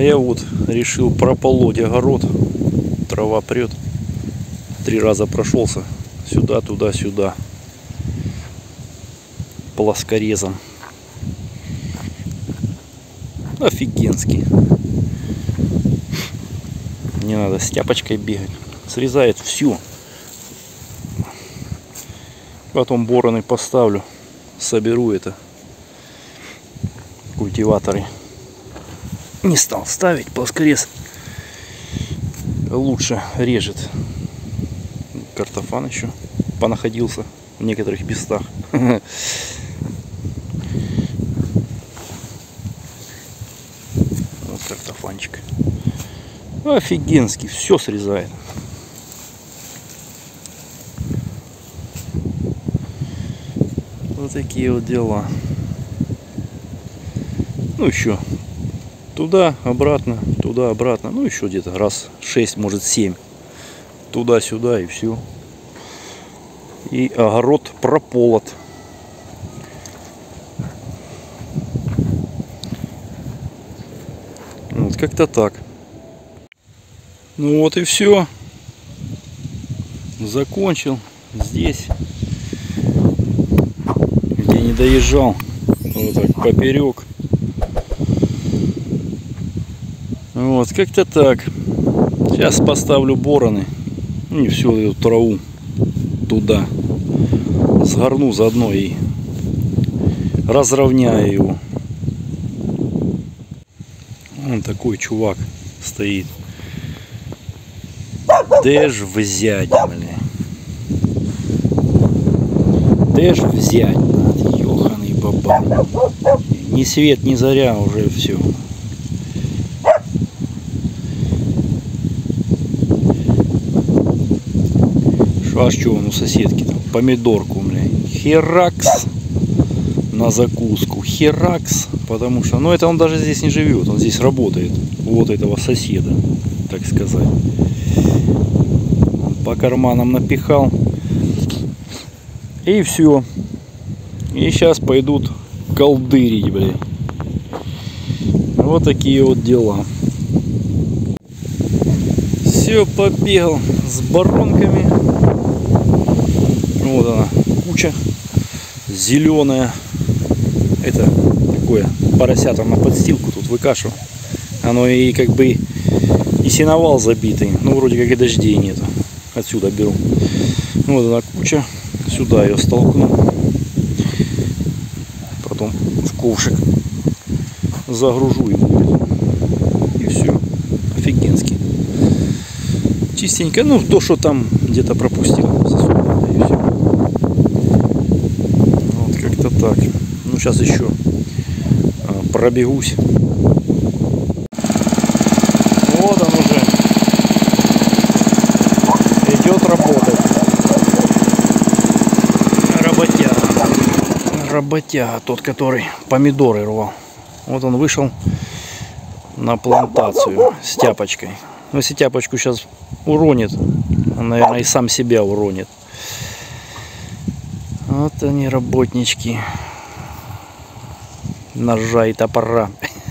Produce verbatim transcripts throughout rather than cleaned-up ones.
я вот решил прополоть огород. Трава прет. Три раза прошелся. Сюда, туда, сюда. Плоскорезом. Офигенский. Не надо с тяпочкой бегать. Срезает всю. Потом бороны поставлю. Соберу это. Культиваторы. Не стал ставить. Плоскорез лучше режет. Картофан еще понаходился в некоторых местах. Вот картофанчик. Офигенский. Все срезает. Вот такие вот дела. Ну еще туда, обратно, туда, обратно. Ну еще где-то раз шесть, может семь. Туда-сюда и все. И огород прополот. Вот как-то так. Ну вот и все. Закончил здесь, где не доезжал. Вот так поперек. Вот как-то так. Сейчас поставлю бороны. И всю эту траву туда сгорну заодно и разровняю его. Вон такой чувак стоит. Де ж взять, бля? Де ж взять? Ёханый баба. Ни свет, ни заря, уже все. А что он у соседки там? Помидорку, бля. Херакс на закуску. Херакс. Потому что, ну это он даже здесь не живет. Он здесь работает. Вот этого соседа, так сказать. По карманам напихал. И все. И сейчас пойдут колдырить, бля. Вот такие вот дела. Все, побегал с баронками. Вот она, куча зеленая. Это такое поросятам на подстилку тут выкашиваю. Оно и как бы и сеновал забитый. Ну вроде как и дождей нету. Отсюда беру. Вот она куча. Сюда ее столкну. Потом в ковшик загружу и будет. И все. Офигенский. Чистенько. Ну то, что там где-то пропустил. Вот как-то так. Ну сейчас еще пробегусь. Вот он уже идет работать. Работяга. Работяга, тот, который помидоры рвал. Вот он вышел на плантацию с тяпочкой. Но если тяпочку сейчас уронит, он, наверное, и сам себя уронит. Вот они, работнички. Ножа и топора.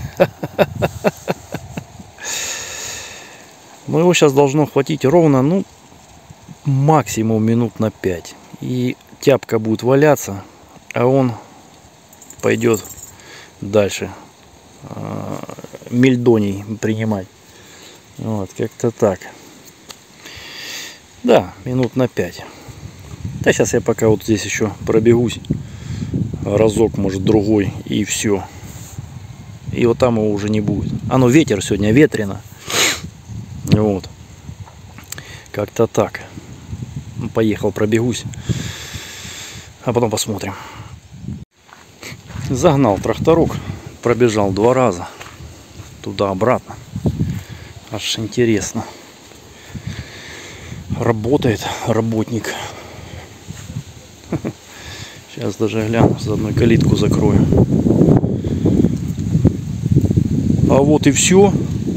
Но его сейчас должно хватить ровно, ну, максимум минут на пять. И тяпка будет валяться, а он пойдет дальше э, мельдоний принимать. Вот, как-то так. Да, минут на пять. Да, сейчас я пока вот здесь еще пробегусь. Разок, может, другой, и все. И вот там его уже не будет. Оно ветер сегодня, ветрено. Вот. Как-то так. Поехал, пробегусь. А потом посмотрим. Загнал тракторок. Пробежал два раза. Туда-обратно. Аж интересно. Работает работник. Сейчас даже гляну, заодно калитку закрою. А вот и все.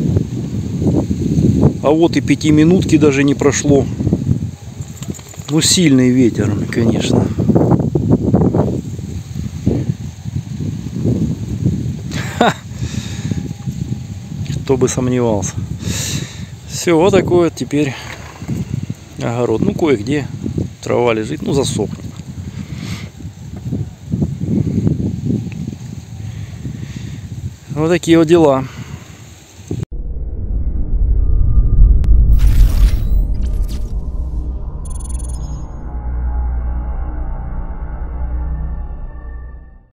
А вот и пяти минутки даже не прошло. Ну, сильный ветер, конечно. Ха! Кто бы сомневался. Все, вот такой вот теперь огород. Ну, кое-где трава лежит, ну, засохнет. Вот такие вот дела.